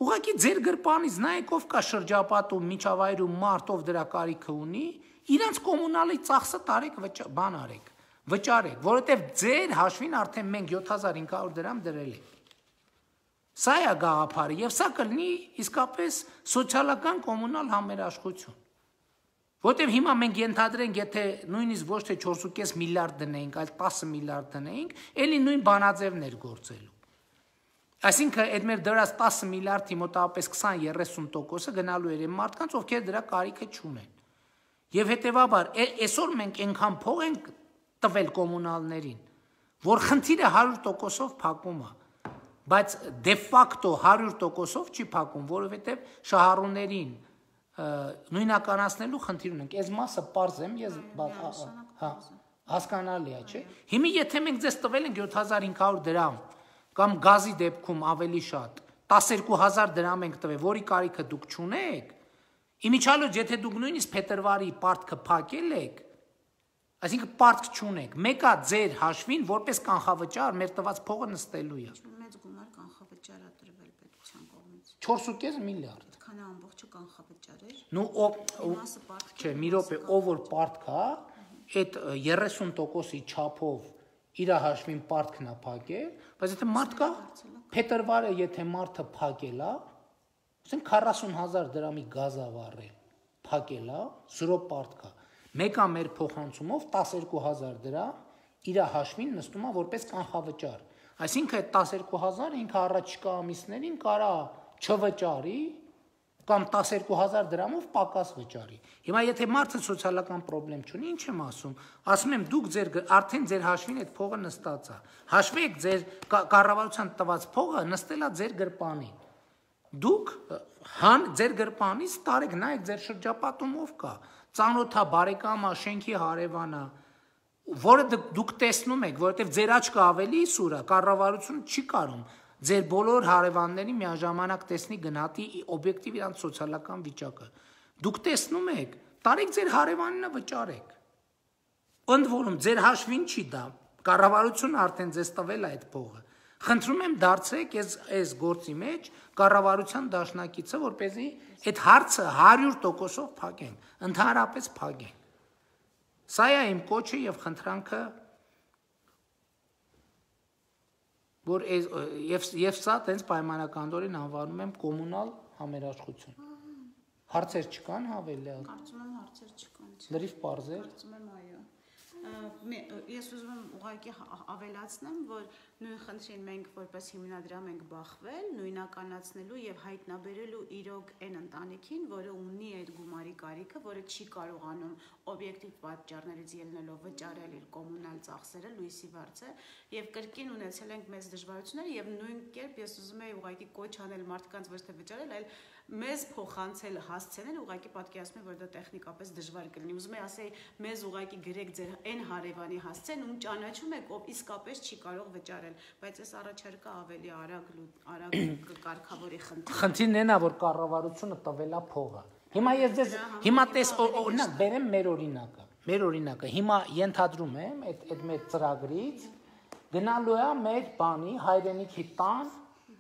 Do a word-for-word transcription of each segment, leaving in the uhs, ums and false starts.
ուղղակի ձեր գրպանից նայեք ով կա շրջապատում միջավայրում մարդ ով դրա կարիքը ունի, իրանց կոմունալի ծախսը տարեք բան արեք, վճարեք, որովհետև ձեր հաշվին արդեն մենք յոթ հազար հինգ հարյուր դրամ դրել ենք։ Սա է գաղափարը եւ սա կլինի իսկապես սոցիալական կոմունալ համերաշխություն։ Որտեւ հիմա մենք ենթադրենք, եթե նույնիսկ ոչ թե չորս ու կես միլիարդ դնենք, այլ տասը միլիարդ դնենք, ելի նույն բանաձևներ գործելու։ Այսինքն այդ մեր դրած տասը միլիարդի մոտավորապես քսան երեսուն տոկոսը գնալու էր այն մարդկանց, ովքեր դրա կարիքը չունեն։ Եվ հետեւաբար այսօր մենք այնքան փող ենք տվել կոմունալներին, որ խնդիրը հարյուր տոկոսով փակում է, բայց դե ֆակտո հարյուր տոկոսով չի փակում, որովհետև շահառուներին նույնականացնելու խնդիր ունենք։ Այս մասը պարզ եմ, ես հասկանալի է, չէ՞։ Հիմա եթե մենք ձեզ տվել ենք յոթ հազար հինգ հարյուր դրամ կամ գազի դեպքում ավելի շատ տասներկու հազար դրամ ենք տվել, որի կարիքը դուք չունեք, իմիջիալոց եթե դուք նույնիսկ փետրվարի պարտքը փակել եք, այսինքն պարտք չունեք, մեկը ձեր հաշվին որպես կանխավճար մեր տված փողը նստելու է։ Մեծ գումար կանխավճար է տրվել պետության կողմից։ չորս ու կես միլիարդ։ Քանի ամբողջը կանխավճար էր։ Ну, չէ, մի րոպե, ով որ պարտք է, այդ երեսուն տոկոսի չափով իր հաշվին պարտքն է փակել, բայց եթե մարդ կա, փետրվարը եթե մարդը փակել է, ասենք քառասուն հազար դրամի գազ է վառել, փակել է, զրո պարտք է։ Մեկը մեր փոխանցումով տասներկու հազար դրամ իր հաշվին նստում է որպես կանխավճար։ Այսինքն այդ տասներկու հազարը ինքը առաջիկա ամիսներին կարա չվճարի կամ տասներկու հազար դրամով պակաս վճարի։ Հիմա եթե մարդը սոցիալական պրոբլեմ չունի, ինչ եմ ասում, ասում եմ դուք ձեր արդեն ձեր հաշվին այդ փողը նստած է։ Հաշվեք ձեր կառավարության տված փողը նստել է ձեր գրպանին։ Դուք հան ձեր գրպանից տարեք, նայեք ձեր շրջապատում ով կա, ծանոթա, բարեկամա, շենքի հարևանա, որը դուք տեսնում եք, որովհետև ձեր աչքը ավելի սուր է, կառավարությունը չի կարող ձեր բոլոր հարևանների միաժամանակ տեսնի գնահատի օբյեկտիվ իրանց սոցիալական վիճակը։ Դուք տեսնում եք, տարեք ձեր հարևանինը վճարեք։ Ընդ որում ձեր հաշվին չի դա, կառավարությունը արդեն ձեզ տվել է այդ փողը։ Խնդրում եմ դարձրեք այս այս գործի մեջ կառավարության դաշնակիցը, որպեսզի այդ հարցը հարյուր տոկոսով փակենք, ընդհանրապես փակենք։ Սա է իմ կոչը եւ խնդրանքը, որ եւ եւ սա տենց պայմանականորեն անվանում եմ կոմունալ համերաշխություն։ Հարցեր չկան հավելի։ Կարծում եմ հարցեր չկան։ Լրիվ պարզ է։ Կարծում եմ այո։ Ես ուզում եմ ուղղակի ավելացնեմ, որ նույն խնդրին մենք որպես հիմնադրամ ենք բախվել, նույնականացնելու եւ հայտնաբերելու իրոք այն ընտանիքին, որը ունի այդ գումարի կարիքը, որը չի կարողանում օբյեկտիվ պատճառներից ելնելով վճարել իր կոմունալ ծախսերը, լույսի վարձը, եւ կրկին ունեցել ենք մեծ դժվարություններ եւ նույն կերպ ես ուզում եի ուղղակի կոչ անել մարդկանց ոչ թե վճարել, այլ մեզ փոխանցել հասցնել, ուղղակի պատկերացնում եմ, որ դա տեխնիկապես դժվար կլինի։ Ուզում եմ ասել, մեզ ուղղակի գրեք ձեր այն հարևանի հասցեն, ում ճանաչում եք, ով իսկապես չի կարող վճարել, բայց այս առաջարկը ավելի արագ արագ կարգավորի խնդիրը։ Խնդիրն այն է, որ կառավարությունը տվել է փողը։ Հիմա ես ձեզ հիմա տես օրինակ բերեմ մեր օրինակը։ Մեր օրինակը հիմա ենթադրում եմ այդ այդ մեր ծրագրից գնալու է մեր բանի հայրենիքի տան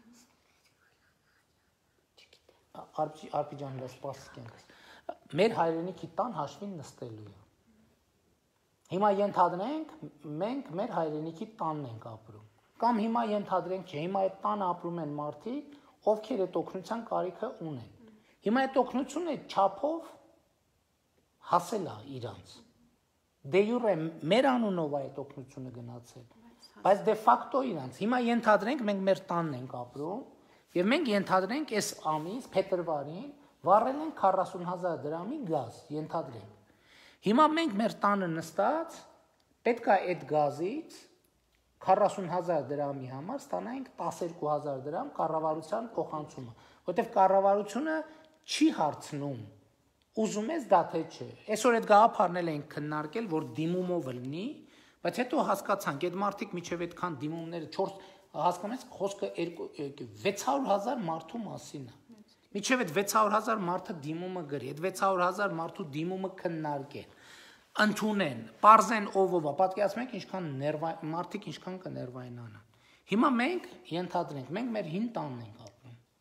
Արպի ջան, դա սպասենք։ Մեր հայրենիքի տան հաշվին նստելու է։ Հիմա ենթադրենք մենք մեր հայրենիքի տանն ենք ապրում։ Կամ հիմա ենթադրենք, չէ, հիմա այդ տանը ապրում են մարդիկ, ովքեր այդ օգնության կարիքը ունեն։ Հիմա այդ օգնությունը չափով հասել է իրանց։ Դե յուրե մեր անունով է այդ օգնությունը գնացել, բայց դե ֆակտո իրանց։ Հիմա ենթադրենք մենք մեր տանն ենք ապրում եւ մենք ենթադրենք այս ամիս փետրվարին վառել ենք քառասուն հազար դրամի գազ, ենթադրենք։ Հիմա մենք մեր տանը նստած պետք է այդ գազից քառասուն հազար դրամի համար ստանանք տասներկու հազար դրամ կառավարության փոխանցումը, որտեղ կառավարությունը չի հարցնում ուզում ես դա թե չէ։ Այսօր այդ գաղափարն էլ ենք քննարկել, որ դիմումով լինի, բայց հետո հասկացանք այդ մարդիկ միջև այդքան դիմումները չորս հասկանում եք խոսքը վեց հարյուր հազար մարդու մասին է։ Միջև այդ վեց հարյուր հազար մարդը դիմումը գրի, այդ վեց հարյուր հազար մարդու դիմումը քննարկեն, ընդունեն, պարզեն ով ով է, պատկերացնում եք ինչքան մարդիկ ինչքան կներվայնանան։ Հիմա մենք ենթադրենք, մենք մեր հին տանն ենք ապրում։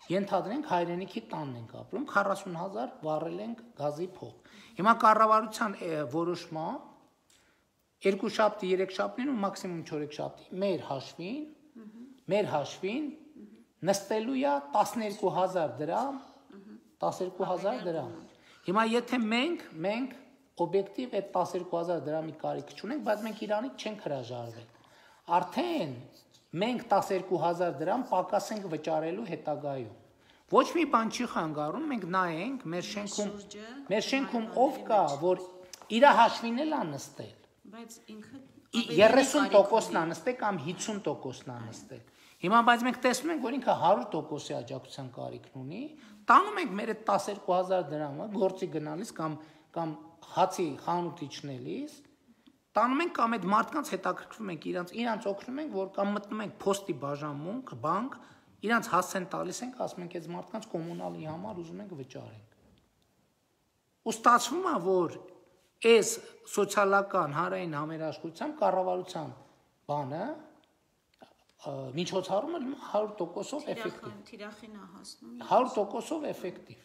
Ենթադրենք հայրենիքի տանն ենք ապրում, քառասուն հազար վառել ենք գազի փող։ Հիմա կառավարության որոշմա երկու շաբթի, երեք շաբթին ու մաքսիմում չորեք շաբթի մեր հաշվին, մեր հաշվին նստելու է տասներկու հազար դրամ, տասներկու հազար դրամ։ Հիմա եթե մենք, մենք օբյեկտիվ այդ տասներկու հազար դրամի կարիք չունենք, բայց մենք Իրանից չենք հրաժարվել։ Արդեն մենք տասներկու հազար դրամ պակաս ենք վճարելու հետագայում։ Ոչ մի բան չի խանգարում, մենք նայենք մեր շենքում, մեր շենքում ով կա, որ իր հաշվին էլ է նստել։ Բայց ինքը երեսուն տոկոսն է նստել կամ հիսուն տոկոսն է նստել։ Հիմա բայց մենք տեսնում ենք, որ ինքը հարյուր տոկոսի աջակցության կարիքն ունի, տանում ենք մեր այդ տասներկու հազար դրամը գործի գնալիս կամ կամ հացի խանութ իջնելիս, տանում ենք կամ այդ մարդկանց հետաքրքրվում ենք իրանց, իրանց օգնում ենք, որ կամ մտնում ենք փոստի բաժանմունք, բանկ, իրանց հասցեն տալիս ենք, ասում ենք այս մարդկանց կոմունալի համար ուզում ենք վճարենք։ Ու ստացվում է, որ այս սոցիալական հանրային համերաշխության կառավարության բանը միջոցառումը հարյուր տոկոսով էֆեկտիվ։ Թիրախին է հասնում։ հարյուր տոկոսով էֆեկտիվ։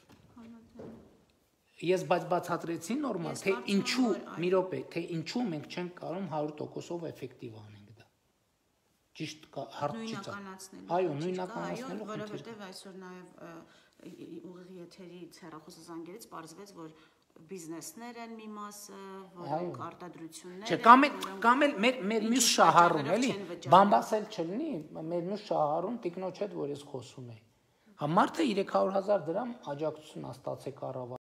Ես բայց բացատրեցի նորմալ, թե ինչու, մի րոպե, թե ինչու մենք չենք կարող հարյուր տոկոսով էֆեկտիվ անենք դա։ Ճիշտ հարց չի ցա։ Այո, նույնականացնելու խնդիր։ Որովհետև այսօր նաև ուղիղ եթերից հեռախոսը զանգերից պարզվեց, որ բիզնեսներ են մի մասը, որոնք արտադրություններ են։ Չէ, կամ էլ կամ էլ մեր մեր մյուս շահառուն էլի, բամբասել չլինի, մեր մյուս շահառուն տիկնոջ հետ որ ես խոսում եի։ Համարը երեք հարյուր հազար դրամ աջակցություն է ստացել կառավարությունը։